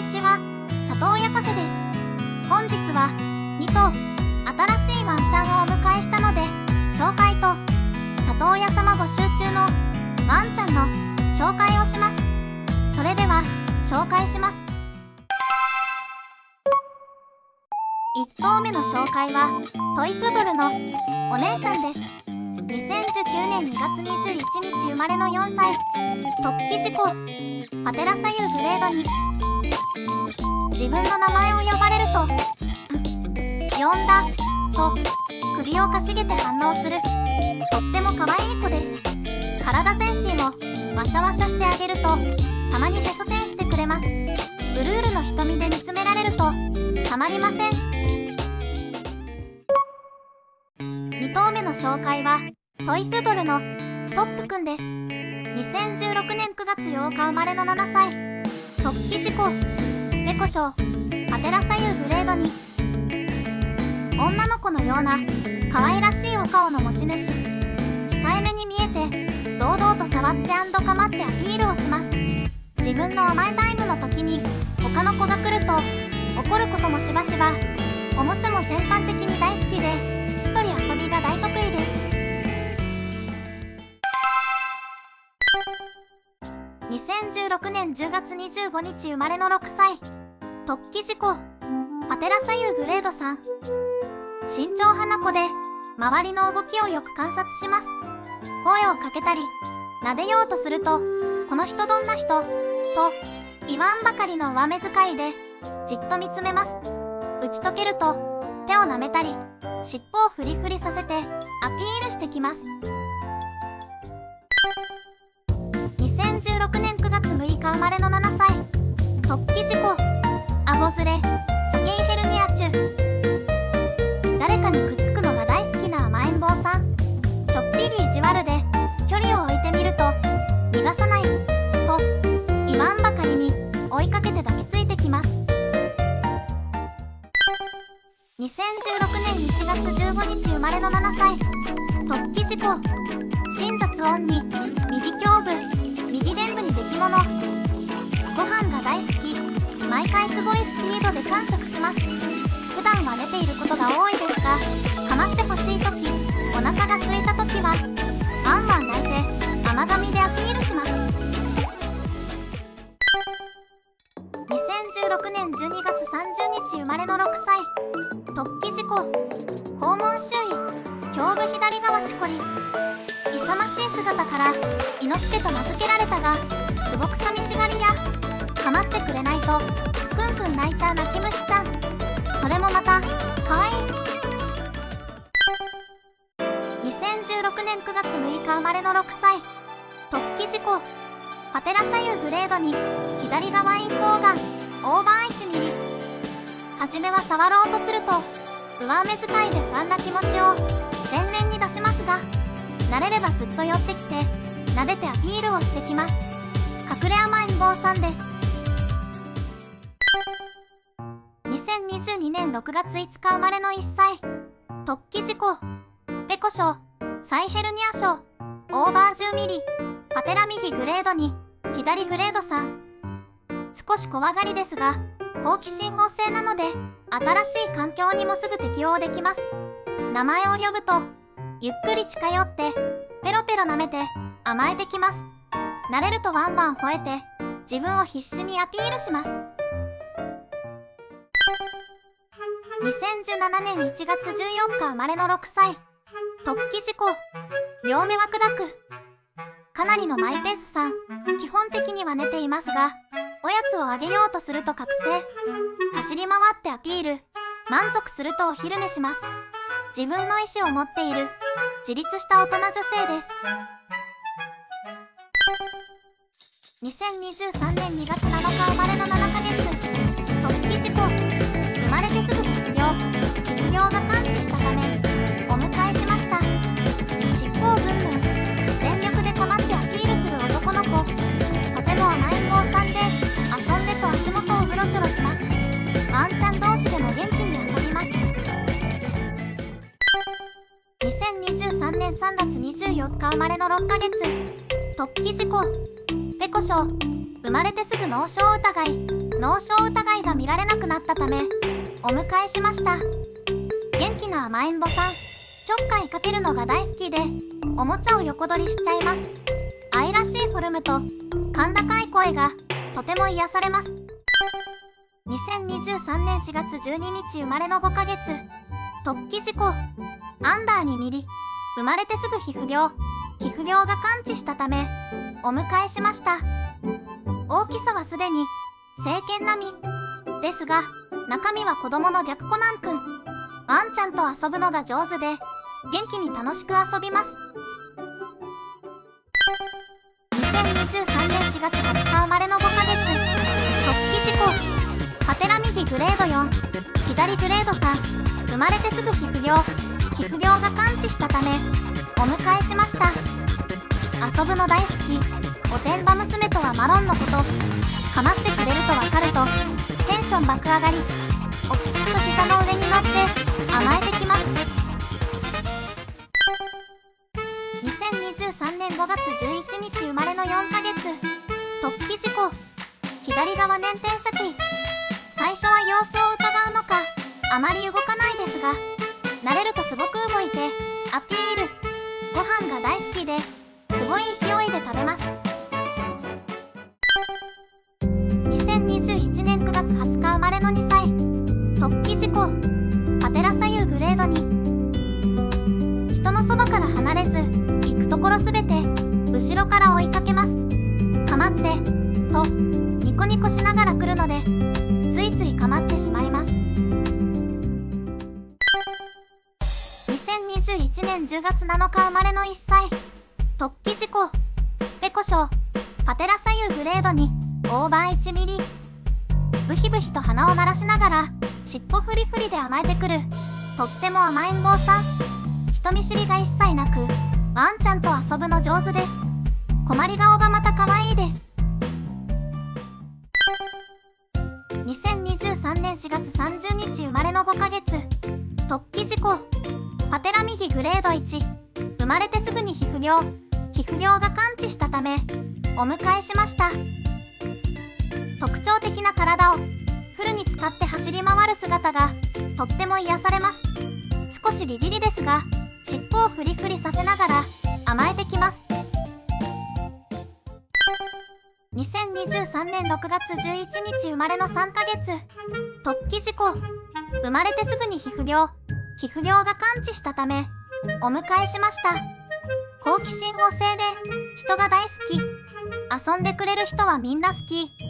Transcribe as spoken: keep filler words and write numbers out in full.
にちは、里親カフェです。本日はにとう新しいワンちゃんをお迎えしたので、紹介と里親様募集中のワンちゃんの紹介をします。それでは紹介します。いっとうめの紹介はトイプードルのお姉ちゃんです。にせんじゅうきゅうねんにがつにじゅういちにち生まれのよんさい。突起事故パテラ左右グレードに。自分の名前を呼ばれると「呼んだ」と首をかしげて反応するとっても可愛い子です。体全身をワシャワシャしてあげるとたまにへそ天してくれます。ブルールの瞳で見つめられるとたまりません。にとうめの紹介はトイプードルのトップくんです。にせんじゅうろくねんくがつようか生まれのななさい。突起事故ペコショーパテラ左右グレードに。女の子のような可愛らしいお顔の持ち主。控えめに見えて堂々と触って&構ってアピールをします。自分の甘えタイムの時に他の子が来ると怒ることもしばしば。おもちゃも全般的に大好きで一人遊びが大得意です。にせんじゅうろくねんじゅうがつにじゅうごにち生まれのろくさい。突起事故パテラ左右グレードさん。慎重派な子で周りの動きをよく観察します。声をかけたり撫でようとすると「この人どんな人?」と言わんばかりの上目遣いでじっと見つめます。打ち解けると手を舐めたり尻尾をフリフリさせてアピールしてきます。にせんじゅうろくねんくがつむいか生まれのななさい。突起事故顎ずれ鼠径ヘルニア中。誰かにくっつくのが大好きな甘えん坊さん。ちょっぴり意地悪で距離を置いてみると逃がさないと言わんばかりに追いかけて抱きついてきます。にせんじゅうろくねんいちがつじゅうごにち生まれのななさい。突起事故心雑音に右胸部右臀部に出来物。ご飯が大好き。毎回すごいスピードで完食します。普段は寝ていることが多いですが、構ってほしい時お腹が空いた時はワンワン泣いて甘噛みでアピールします。にせんじゅうろくねんじゅうにがつさんじゅうにち生まれのろくさい。突起事故肛門周囲胸部左側しこり。勇ましい姿から伊之助と名付けられたが、すごく寂しがりや構ってくれないとクンクン泣いちゃう泣き虫ちゃん。それもまたかわいい。にせんじゅうろくねんくがつむいか生まれのろくさい。突起事故パテラ左右グレードに。左側陰胞がオーバーいちミリ。はじめは触ろうとすると上目遣いで不安な気持ちを前面に出しますが、慣れればすっと寄ってきて撫でてアピールをしてきます。隠れ甘えん坊さんです。にせんにじゅうにねんろくがついつか生まれのいっさい。突起事故ペコ症サイヘルニア症オーバーじゅうミリ。パテラ右グレードに左グレードさん。少し怖がりですが好奇心旺盛なので新しい環境にもすぐ適応できます。名前を呼ぶとゆっくり近寄ってペロペロ舐めて甘えてきます。慣れるとワンワン吠えて自分を必死にアピールします。にせんじゅうななねんいちがつじゅうよっか生まれのろくさい。突起事故両目は砕く。かなりのマイペースさん。基本的には寝ていますが、おやつをあげようとすると覚醒。走り回ってアピール。満足するとお昼寝します。自分の意思を持っている自立した大人女性です。にせんにじゅうさんねんにがつなのか生まれのななかげつ。突起事故生まれてすぐ副業副業が完治したためお迎えしました。尻尾をブンブン全力で構ってアピールする男の子。とても甘えん坊さんで遊んでと足元をうろちょろします。ワンちゃん同士でも元気に遊びます。にせんにじゅうさんねんさんがつにじゅうよっか生まれのろっかげつ。突起事故ペコ症生まれてすぐ脳症疑い脳症疑いが見られなくなったためお迎えしました。元気な甘えん坊さん、ちょっかいかけるのが大好きでおもちゃを横取りしちゃいます。愛らしいフォルムと甲高い声がとても癒されます。にせんにじゅうさんねんしがつじゅうににち生まれのごかげつ、突起事故、アンダーにミリ、生まれてすぐ皮膚病、皮膚病が完治したためお迎えしました。大きさはすでに成犬並みですが、中身は子供の逆コナン君。ワンちゃんと遊ぶのが上手で元気に楽しく遊びます。にせんにじゅうさんねんしがつはつか生まれのごかげつ、突起事故、パテラ右グレードよん、左グレードさん、生まれてすぐ皮膚病、皮膚病が完治したためお迎えしました。遊ぶの大好き、おてんば娘とはマロンのこと、構ってくれるとわかるとテンション爆上がり、落ち着くと膝の上に乗って甘えてきます。にせんにじゅうさんねんごがつじゅういちにち生まれのよんかげつ、突起事故、左側捻転車器。最初は様子を伺うのかあまり動かないですが、慣れるとすごく動いてアピール。ご飯が大好きですごい勢いで食べます。にせんにじゅういちねんくがつはつか生まれのにさい、突起事故、パテラ左右グレードに。人のそばから離れず行くところすべて後ろから追いかけます。構ってとニコニコしながら来るのでついつい構ってしまいます。にせんにじゅういちねんじゅうがつなのか生まれのいっさい、突起事故、ペコショー、パテラ左右グレードに、オーバーいちミリ。ブヒブヒと鼻を鳴らしながら尻尾フリフリで甘えてくるとっても甘えん坊さん。人見知りが一切なくワンちゃんと遊ぶの上手です。困り顔がまた可愛いです。にせんにじゅうさんねんしがつさんじゅうにち生まれのごかげつ、突起事故、パテラ右グレードいち、生まれてすぐに皮膚病、皮膚病が完治したためお迎えしました。特徴的な体をフルに使って走り回る姿がとっても癒されます。少しビビリですが尻尾をフリフリさせながら甘えてきます。にせんにじゅうさんねんろくがつじゅういちにち生まれのさんかげつ、突起事故、生まれてすぐに皮膚病、皮膚病が完治したためお迎えしました。好奇心旺盛で人が大好き、遊んでくれる人はみんな好き。